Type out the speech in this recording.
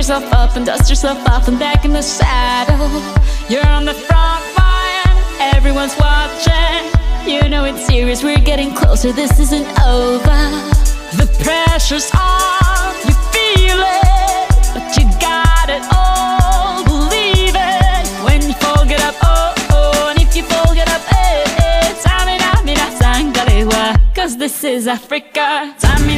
yourself up and dust yourself off and back in the saddle. You're on the front line, everyone's watching. You know it's serious, we're getting closer, this isn't over. The pressure's on, you feel it, but you got it all, believe it. When you fall, get up, oh, oh, and if you fall, get up, eh, eh. Samina, mina, sangalewa, 'cause this is Africa.